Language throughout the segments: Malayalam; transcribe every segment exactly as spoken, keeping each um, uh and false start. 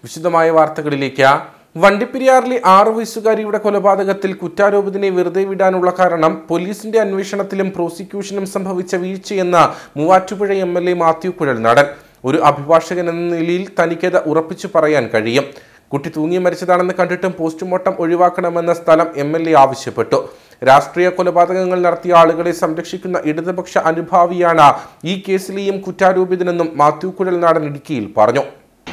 വിശദമായ വാർത്തകളിലേക്ക്. വണ്ടിപ്പെരിയാറിലെ ആറു വയസ്സുകാരിയുടെ കൊലപാതകത്തിൽ കുറ്റാരോപിതനെ വെറുതെ വിടാനുള്ള കാരണം പോലീസിന്റെ അന്വേഷണത്തിലും പ്രോസിക്യൂഷനും സംഭവിച്ച വീഴ്ചയെന്ന് Muvattupuzha M L A Mathew Kuzhalnadan. ഒരു അഭിഭാഷകൻ എന്ന നിലയിൽ തനിക്കത് ഉറപ്പിച്ചു പറയാൻ കഴിയും. കുട്ടി തൂങ്ങി മരിച്ചതാണെന്ന് കണ്ടിട്ടും പോസ്റ്റ്മോർട്ടം ഒഴിവാക്കണമെന്ന സ്ഥലം എം എൽ എ ആവശ്യപ്പെട്ടു. രാഷ്ട്രീയ കൊലപാതകങ്ങൾ നടത്തിയ ആളുകളെ സംരക്ഷിക്കുന്ന ഇടതുപക്ഷ അനുഭാവിയാണ് ഈ കേസിലെയും കുറ്റാരോപിതനെന്നും മാത്യു കുഴൽനാടൻ ഇടുക്കിയിൽ പറഞ്ഞു.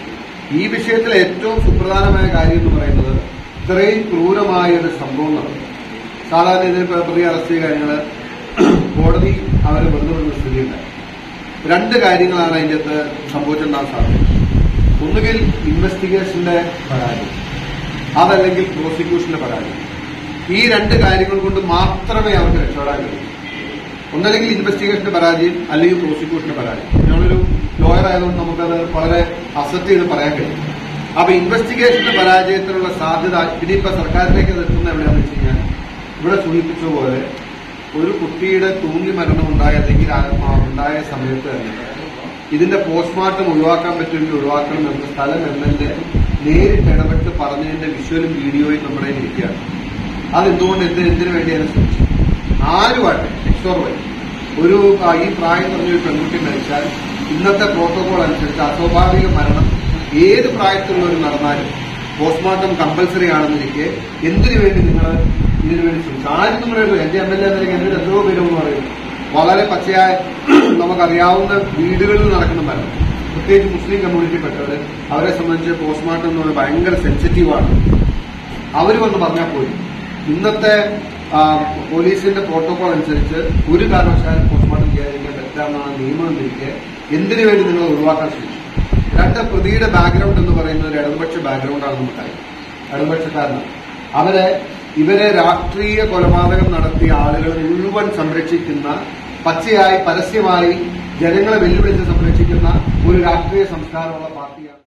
ഈ വിഷയത്തിലെ ഏറ്റവും സുപ്രധാനമായ കാര്യം എന്ന് പറയുന്നത് ഇത്രയും ക്രൂരമായ ഒരു സംഭവം നടന്നു. സാധാരണ ഇതിന് പ്രതി അറസ്റ്റ് കാര്യങ്ങൾ കോടതി അവരെ വെറുതെ വിടുന്ന സ്ഥിതിയുണ്ടായി. രണ്ട് കാര്യങ്ങളാണ് അതിൻ്റെ അകത്ത് സംഭവിച്ചിട്ടുണ്ടാകാൻ സാധ്യത. ഒന്നുകിൽ ഇൻവെസ്റ്റിഗേഷന്റെ പരാജയം, അതല്ലെങ്കിൽ പ്രോസിക്യൂഷന്റെ പരാജയം. ഈ രണ്ട് കാര്യങ്ങൾ കൊണ്ട് മാത്രമേ അവർക്ക് രക്ഷപ്പെടാൻ കഴിയൂ. ഒന്നല്ലെങ്കിൽ ഇൻവെസ്റ്റിഗേഷന്റെ പരാജയം, അല്ലെങ്കിൽ പ്രോസിക്യൂഷന്റെ പരാജയം. ഞങ്ങളൊരു ലോയർ ആയതുകൊണ്ട് നമുക്കത് വളരെ അസറ്റ് ചെയ്ത് പറയാൻ കഴിയും. അപ്പൊ ഇൻവെസ്റ്റിഗേഷന്റെ പരാജയത്തിനുള്ള സാധ്യത ഇനിയിപ്പോ സർക്കാരിലേക്ക് എത്തുന്ന എവിടെയാണെന്ന് വെച്ച് കഴിഞ്ഞാൽ, ഇവിടെ സൂചിപ്പിച്ചതുപോലെ ഒരു കുട്ടിയുടെ തൂങ്ങി മരണം ഉണ്ടായ അല്ലെങ്കിൽ ഉണ്ടായ സമയത്ത് തന്നെ ഇതിന്റെ പോസ്റ്റ്മോർട്ടം ഒഴിവാക്കാൻ പറ്റുമെങ്കിൽ ഒഴിവാക്കണം എന്ന് സ്ഥലം എം എൽ എ നേരിട്ട് ഇടപെട്ട് പറഞ്ഞതിന്റെ വിഷ്വലും വീഡിയോയും നമ്മുടെ കയ്യിൽ ഇരിക്കുകയാണ്. അതെന്തുകൊണ്ട് എന്ത് എന്തിനു വേണ്ടിയാണ് ശ്രമിച്ചത്? ആരുമാട്ടെ എക്സോർവൈ ഒരു ഈ പ്രായം പറഞ്ഞൊരു പെൺകുട്ടി മരിച്ചാൽ ഇന്നത്തെ പ്രോട്ടോകോൾ അനുസരിച്ച് അസ്വാഭാവിക മരണം ഏത് പ്രായത്തിലുള്ളവർ നടന്നാലും പോസ്റ്റ്മോർട്ടം കമ്പൽസറി ആണെന്നിരിക്കെ എന്തിനു വേണ്ടി നിങ്ങൾ ഇതിനു വേണ്ടി ശ്രമിച്ചു? ആരും നിങ്ങളുടെ എന്റെ എം എൽ എ എന്നതിലേക്ക് എന്തൊരു എത്രയോ പേരെന്ന് പറയുന്നു. വളരെ പച്ചയായ നമുക്കറിയാവുന്ന വീടുകളിൽ നടക്കുന്ന മരണം, പ്രത്യേകിച്ച് മുസ്ലിം കമ്മ്യൂണിറ്റിപ്പെട്ടവർ, അവരെ സംബന്ധിച്ച് പോസ്റ്റ്മോർട്ടം എന്ന് പറയുന്നത് ഭയങ്കര സെൻസിറ്റീവാണ്. അവർ വന്ന് പറഞ്ഞാൽ പോലും ഇന്നത്തെ പോലീസിന്റെ പ്രോട്ടോകോൾ അനുസരിച്ച് ഒരു കാരണവശാലും പോസ്റ്റ്മോർട്ടം ചെയ്യാതിരിക്കാൻ പറ്റാമെന്നാണ് നിയമം എന്നിരിക്കെ എന്തിനു വേണ്ടി നിങ്ങൾ ഒഴിവാക്കാൻ ശ്രമിച്ചു? രണ്ട്, പ്രതിയുടെ ബാക്ക്ഗ്രൗണ്ട് എന്ന് പറയുന്നത് ഒരു ഇടതുപക്ഷ ബാക്ക്ഗ്രൗണ്ടാണ് നമുക്കറിയാം. ഇടതുപക്ഷക്കാരനാണ്. അവരെ ഇവരെ രാഷ്ട്രീയ കൊലപാതകം നടത്തിയ ആളുകൾ മുഴുവൻ സംരക്ഷിക്കുന്ന, പച്ചയായി പരസ്യമായി ജനങ്ങളെ വെല്ലുവിളിച്ച് സംരക്ഷിക്കുന്ന ഒരു രാഷ്ട്രീയ സംസ്കാരമുള്ള പാർട്ടിയാണ്.